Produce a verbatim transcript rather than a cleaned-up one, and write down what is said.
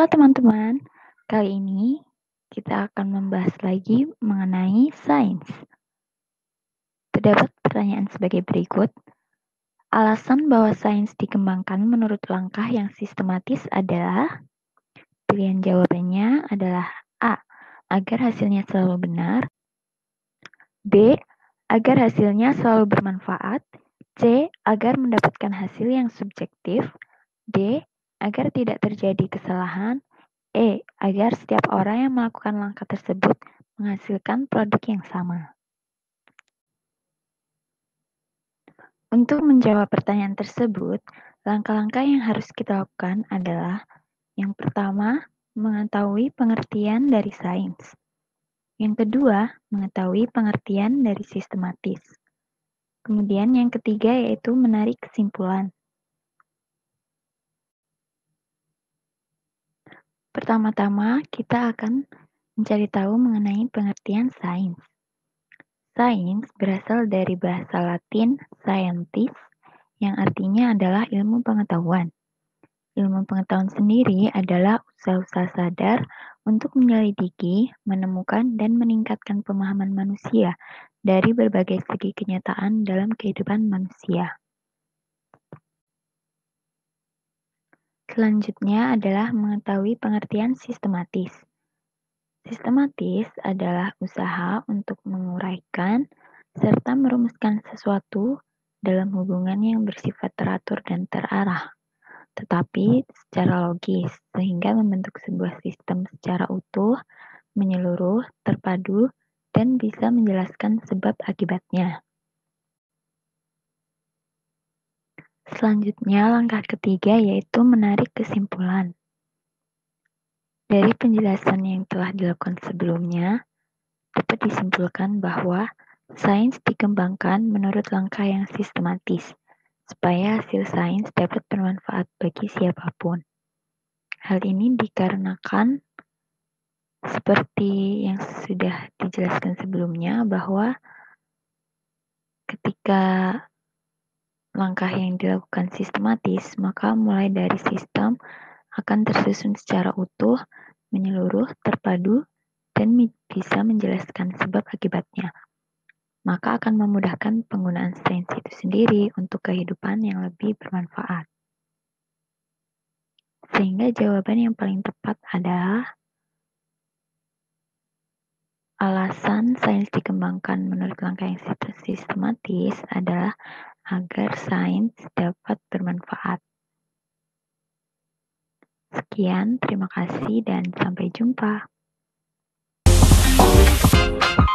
Halo teman-teman, kali ini kita akan membahas lagi mengenai sains. Terdapat pertanyaan sebagai berikut. Alasan bahwa sains dikembangkan menurut langkah yang sistematis adalah? Pilihan jawabannya adalah A. Agar hasilnya selalu benar. B. Agar hasilnya selalu bermanfaat. C. Agar mendapatkan hasil yang subjektif. D. Agar tidak terjadi kesalahan. E. Agar setiap orang yang melakukan langkah tersebut menghasilkan produk yang sama. Untuk menjawab pertanyaan tersebut, langkah-langkah yang harus kita lakukan adalah yang pertama, mengetahui pengertian dari sains. Yang kedua, mengetahui pengertian dari sistematis. Kemudian yang ketiga yaitu menarik kesimpulan. Pertama-tama, kita akan mencari tahu mengenai pengertian sains. Sains berasal dari bahasa Latin scientis, yang artinya adalah ilmu pengetahuan. Ilmu pengetahuan sendiri adalah usaha-usaha sadar untuk menyelidiki, menemukan, dan meningkatkan pemahaman manusia dari berbagai segi kenyataan dalam kehidupan manusia. Selanjutnya adalah mengetahui pengertian sistematis. Sistematis adalah usaha untuk menguraikan serta merumuskan sesuatu dalam hubungan yang bersifat teratur dan terarah, tetapi secara logis, sehingga membentuk sebuah sistem secara utuh, menyeluruh, terpadu, dan bisa menjelaskan sebab akibatnya. Selanjutnya, langkah ketiga yaitu menarik kesimpulan. Dari penjelasan yang telah dilakukan sebelumnya, dapat disimpulkan bahwa sains dikembangkan menurut langkah yang sistematis, supaya hasil sains dapat bermanfaat bagi siapapun. Hal ini dikarenakan, seperti yang sudah dijelaskan sebelumnya, bahwa ketika langkah yang dilakukan sistematis, maka mulai dari sistem akan tersusun secara utuh, menyeluruh, terpadu, dan bisa menjelaskan sebab akibatnya. Maka akan memudahkan penggunaan sains itu sendiri untuk kehidupan yang lebih bermanfaat. Sehingga jawaban yang paling tepat adalah alasan sains dikembangkan menurut langkah yang sistematis adalah agar sains dapat bermanfaat. Sekian, terima kasih dan sampai jumpa.